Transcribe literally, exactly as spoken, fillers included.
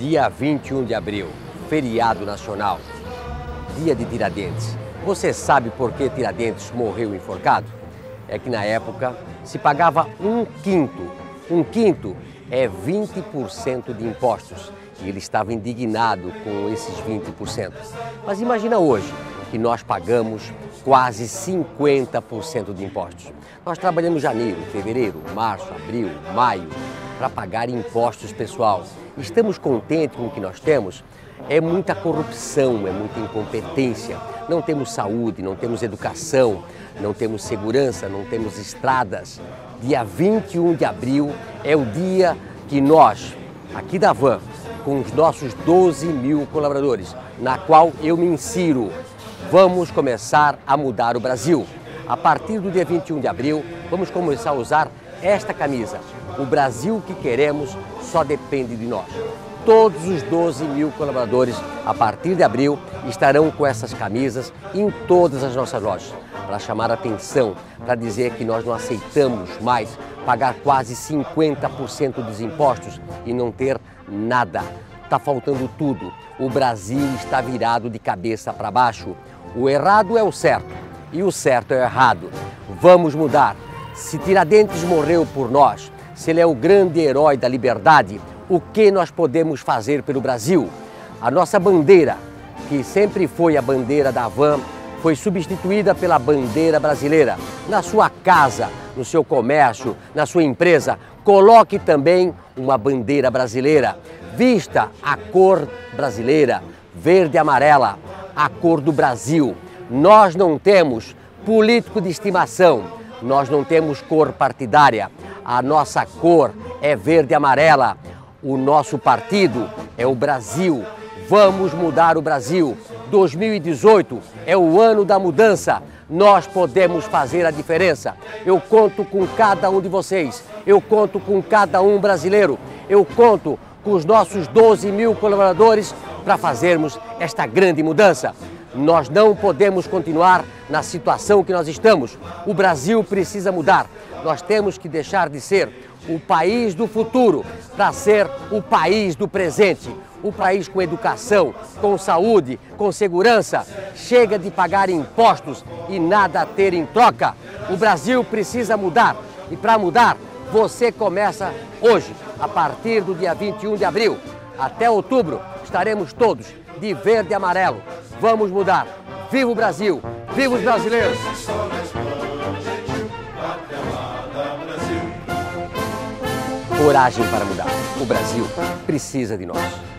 Dia vinte e um de abril, feriado nacional, dia de Tiradentes. Você sabe por que Tiradentes morreu enforcado? É que na época se pagava um quinto. Um quinto é vinte por cento de impostos. E ele estava indignado com esses vinte por cento. Mas imagina hoje que nós pagamos quase cinquenta por cento de impostos. Nós trabalhamos janeiro, fevereiro, março, abril, maio para pagar impostos, pessoal. Estamos contentes com o que nós temos? É muita corrupção, é muita incompetência. Não temos saúde, não temos educação, não temos segurança, não temos estradas. Dia vinte e um de abril é o dia que nós, aqui da Van, com os nossos doze mil colaboradores, na qual eu me insiro, vamos começar a mudar o Brasil. A partir do dia vinte e um de abril, vamos começar a usar esta camisa. O Brasil que queremos só depende de nós. Todos os doze mil colaboradores, a partir de abril, estarão com essas camisas em todas as nossas lojas, para chamar a atenção, para dizer que nós não aceitamos mais pagar quase cinquenta por cento dos impostos e não ter nada. Está faltando tudo. O Brasil está virado de cabeça para baixo. O errado é o certo e o certo é o errado. Vamos mudar. Se Tiradentes morreu por nós, se ele é o grande herói da liberdade, o que nós podemos fazer pelo Brasil? A nossa bandeira, que sempre foi a bandeira da Van, foi substituída pela bandeira brasileira. Na sua casa, no seu comércio, na sua empresa, coloque também uma bandeira brasileira. Vista a cor brasileira, verde e amarela, a cor do Brasil. Nós não temos político de estimação, nós não temos cor partidária. A nossa cor é verde e amarela. O nosso partido é o Brasil. Vamos mudar o Brasil. dois mil e dezoito é o ano da mudança. Nós podemos fazer a diferença. Eu conto com cada um de vocês. Eu conto com cada um brasileiro. Eu conto com os nossos doze mil colaboradores para fazermos esta grande mudança. Nós não podemos continuar na situação que nós estamos. O Brasil precisa mudar. Nós temos que deixar de ser o país do futuro para ser o país do presente. O país com educação, com saúde, com segurança. Chega de pagar impostos e nada a ter em troca. O Brasil precisa mudar. E para mudar, você começa hoje, a partir do dia vinte e um de abril. Até outubro, estaremos todos de verde e amarelo. Vamos mudar. Viva o Brasil! Viva os brasileiros! Coragem para mudar. O Brasil precisa de nós.